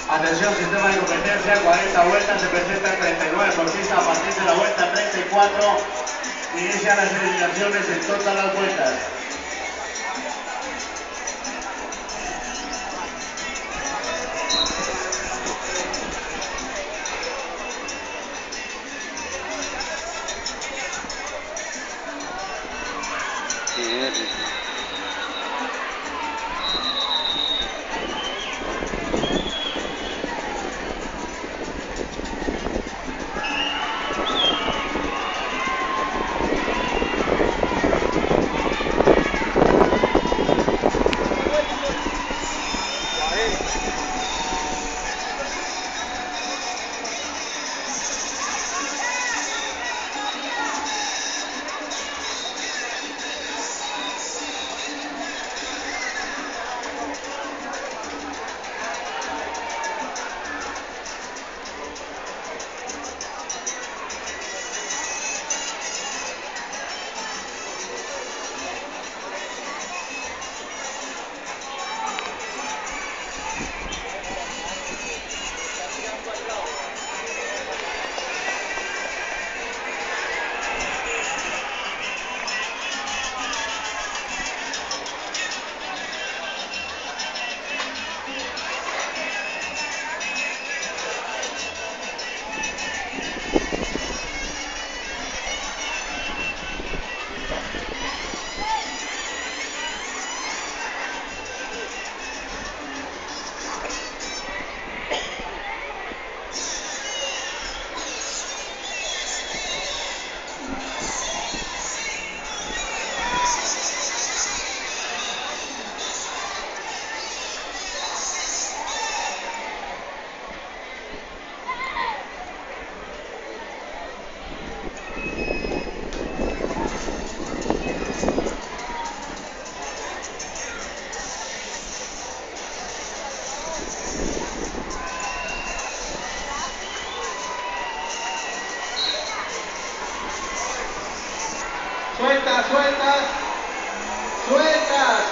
Atención, sistema de competencia, 40 vueltas, se presenta 39 por pista. A partir de la vuelta 34 inician las eliminaciones en todas las vueltas. Sueltas, sueltas, sueltas.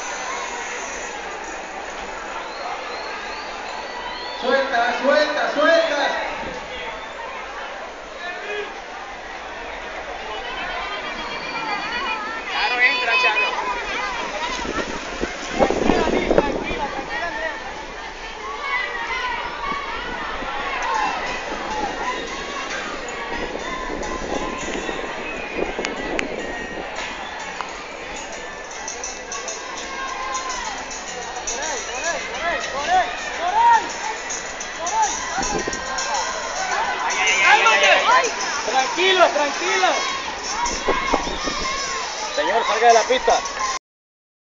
Sueltas, sueltas, sueltas. Charo, entra, Charo. Tranquila, Andrea. Tranquilo, tranquilo. Señor, salga de la pista.